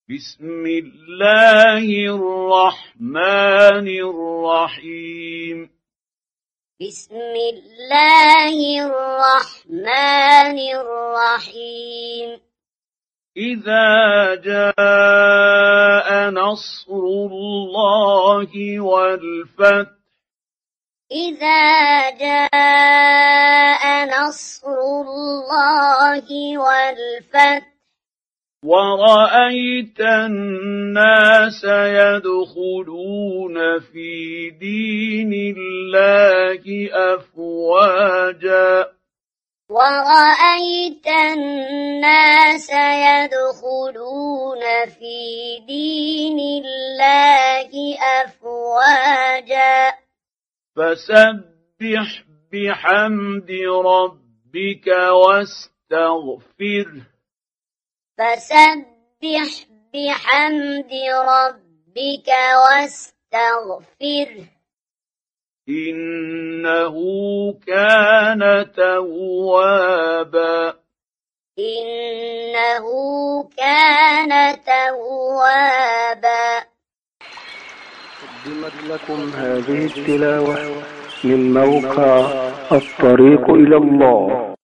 بسم الله الرحمن الرحيم بسم الله الرحمن الرحيم إذا جاء نصر الله والفتح إذا جاء نصر الله والفتح ورأيت الناس يدخلون في دين الله أفواجا ورأيت الناس يدخلون في دين الله أفواجا فسبح بحمد ربك واستغفره فسبح بحمد ربك واستغفره إنه كان توابا إنه كان توابا. قدمت لكم هذه التلاوة من موقع الطريق إلى الله.